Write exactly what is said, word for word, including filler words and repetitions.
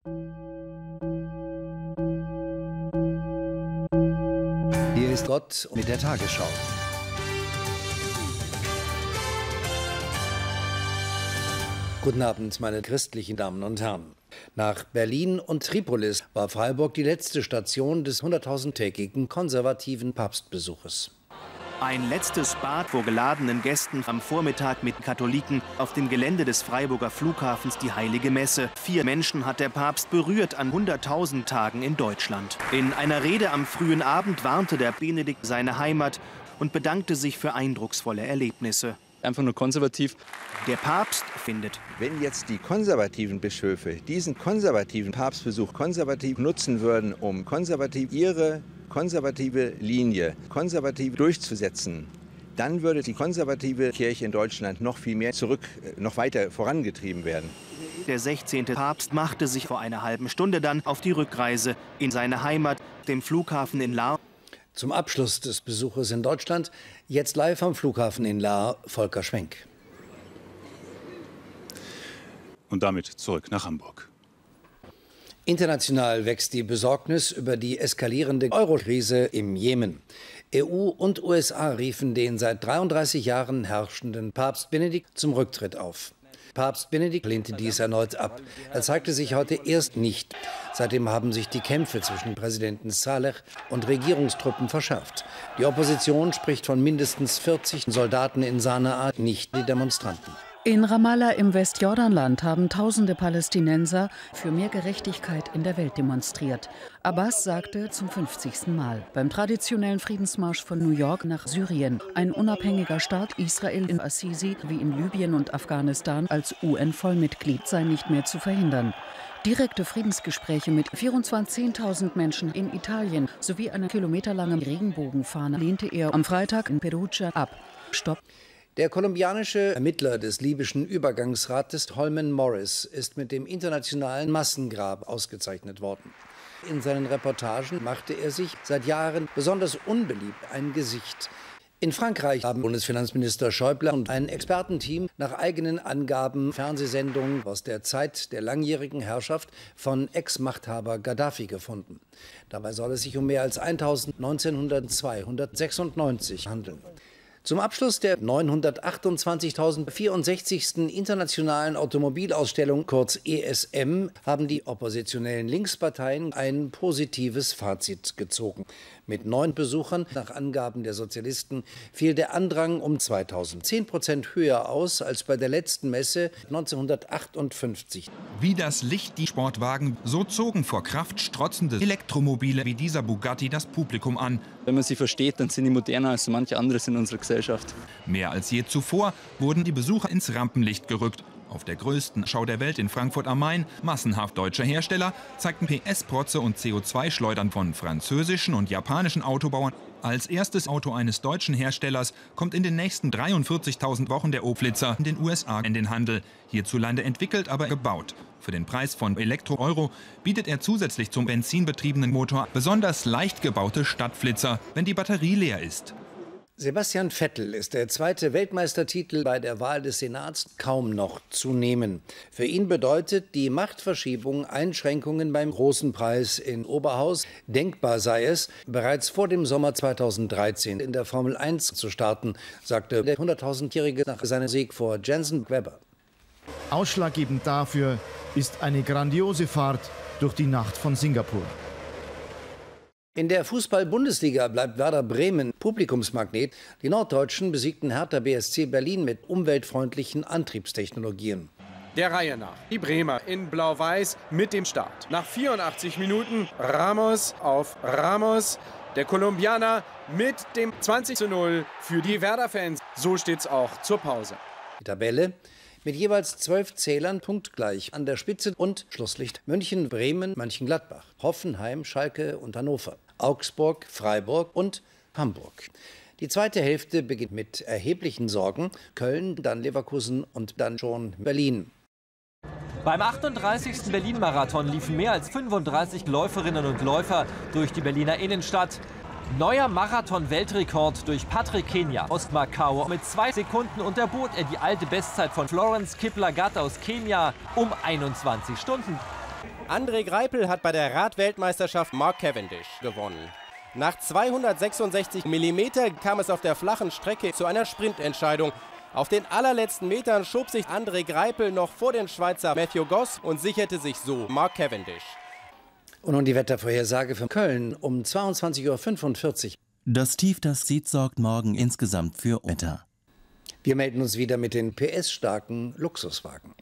Hier ist Gott mit der Tagesschau. Guten Abend, meine christlichen Damen und Herren. Nach Berlin und Tripolis war Freiburg die letzte Station des hunderttausendtägigen konservativen Papstbesuches. Ein letztes Bad vor geladenen Gästen am Vormittag mit Katholiken auf dem Gelände des Freiburger Flughafens die Heilige Messe. Vier Menschen hat der Papst berührt an hunderttausend Tagen in Deutschland. In einer Rede am frühen Abend warnte der Benedikt seine Heimat und bedankte sich für eindrucksvolle Erlebnisse. Einfach nur konservativ. Der Papst findet, wenn jetzt die konservativen Bischöfe diesen konservativen Papstbesuch konservativ nutzen würden, um konservativ ihre konservative Linie konservativ durchzusetzen, dann würde die konservative Kirche in Deutschland noch viel mehr zurück, noch weiter vorangetrieben werden. Der sechzehnte Papst machte sich vor einer halben Stunde dann auf die Rückreise in seine Heimat, dem Flughafen in Lahr. Zum Abschluss des Besuches in Deutschland jetzt live am Flughafen in Lahr, Volker Schwenk. Und damit zurück nach Hamburg. International wächst die Besorgnis über die eskalierende Euro-Krise im Jemen. E U und U S A riefen den seit dreiunddreißig Jahren herrschenden Papst Benedikt zum Rücktritt auf. Papst Benedikt lehnte dies erneut ab. Er zeigte sich heute erst nicht. Seitdem haben sich die Kämpfe zwischen Präsidenten Saleh und Regierungstruppen verschärft. Die Opposition spricht von mindestens vierzig Soldaten in Sanaa, nicht die Demonstranten. In Ramallah im Westjordanland haben tausende Palästinenser für mehr Gerechtigkeit in der Welt demonstriert. Abbas sagte zum fünfzigsten Mal beim traditionellen Friedensmarsch von New York nach Syrien, ein unabhängiger Staat Israel in Assisi wie in Libyen und Afghanistan als U N-Vollmitglied sei nicht mehr zu verhindern. Direkte Friedensgespräche mit vierundzwanzigtausend Menschen in Italien sowie eine kilometerlange Regenbogenfahne lehnte er am Freitag in Perugia ab. Stopp. Der kolumbianische Ermittler des libyschen Übergangsrates Holman Morris ist mit dem internationalen Massengrab ausgezeichnet worden. In seinen Reportagen machte er sich seit Jahren besonders unbeliebt ein Gesicht. In Frankreich haben Bundesfinanzminister Schäuble und ein Expertenteam nach eigenen Angaben Fernsehsendungen aus der Zeit der langjährigen Herrschaft von Ex-Machthaber Gaddafi gefunden. Dabei soll es sich um mehr als neunzehnhundertzwei hundertsechsundneunzig handeln. Zum Abschluss der neunhundertachtundzwanzigtausendvierundsechzigsten Internationalen Automobilausstellung, kurz E S M, haben die oppositionellen Linksparteien ein positives Fazit gezogen. Mit neun Besuchern, nach Angaben der Sozialisten, fiel der Andrang um zweitausendzehn Prozent höher aus als bei der letzten Messe neunzehnhundertachtundfünfzig. Wie das Licht die Sportwagen, so zogen vor Kraft strotzende Elektromobile wie dieser Bugatti das Publikum an. Wenn man sie versteht, dann sind die moderner als so manche anderes in unserer Gesellschaft. Mehr als je zuvor wurden die Besucher ins Rampenlicht gerückt. Auf der größten Schau der Welt in Frankfurt am Main, massenhaft deutsche Hersteller, zeigten P S-Protze und C O zwei Schleudern von französischen und japanischen Autobauern. Als erstes Auto eines deutschen Herstellers kommt in den nächsten dreiundvierzigtausend Wochen der O-Flitzer in den U S A in den Handel. Hierzulande entwickelt, aber gebaut. Für den Preis von Elektro-Euro bietet er zusätzlich zum benzinbetriebenen Motor besonders leicht gebaute Stadtflitzer, wenn die Batterie leer ist. Sebastian Vettel ist der zweite Weltmeistertitel bei der Wahl des Senats kaum noch zu nehmen. Für ihn bedeutet die Machtverschiebung Einschränkungen beim Großen Preis in Oberhaus. Denkbar sei es, bereits vor dem Sommer zweitausenddreizehn in der Formel eins zu starten, sagte der hunderttausendjährige nach seinem Sieg vor Jenson Webber. Ausschlaggebend dafür ist eine grandiose Fahrt durch die Nacht von Singapur. In der Fußball-Bundesliga bleibt Werder Bremen Publikumsmagnet. Die Norddeutschen besiegten Hertha B S C Berlin mit umweltfreundlichen Antriebstechnologien. Der Reihe nach. Die Bremer in Blau-Weiß mit dem Start. Nach vierundachtzig Minuten Ramos auf Ramos. Der Kolumbianer mit dem zwanzig zu null für die Werder-Fans. So steht's auch zur Pause. Die Tabelle mit jeweils zwölf Zählern punktgleich an der Spitze und Schlusslicht München, Bremen, Mönchengladbach, Hoffenheim, Schalke und Hannover, Augsburg, Freiburg und Hamburg. Die zweite Hälfte beginnt mit erheblichen Sorgen. Köln, dann Leverkusen und dann schon Berlin. Beim achtunddreißigsten Berlin-Marathon liefen mehr als fünfunddreißig Läuferinnen und Läufer durch die Berliner Innenstadt. Neuer Marathon-Weltrekord durch Patrick Kenya aus Macau. Mit zwei Sekunden unterbot er die alte Bestzeit von Florence Kiplagat aus Kenia um einundzwanzig Stunden. André Greipel hat bei der Radweltmeisterschaft Mark Cavendish gewonnen. Nach zweihundertsechsundsechzig Millimeter kam es auf der flachen Strecke zu einer Sprintentscheidung. Auf den allerletzten Metern schob sich André Greipel noch vor den Schweizer Matthew Goss und sicherte sich so Mark Cavendish. Und nun die Wettervorhersage für Köln um zweiundzwanzig Uhr fünfundvierzig. Das Tief, das sieht, sorgt morgen insgesamt für Wetter. Wir melden uns wieder mit den P S-starken Luxuswagen.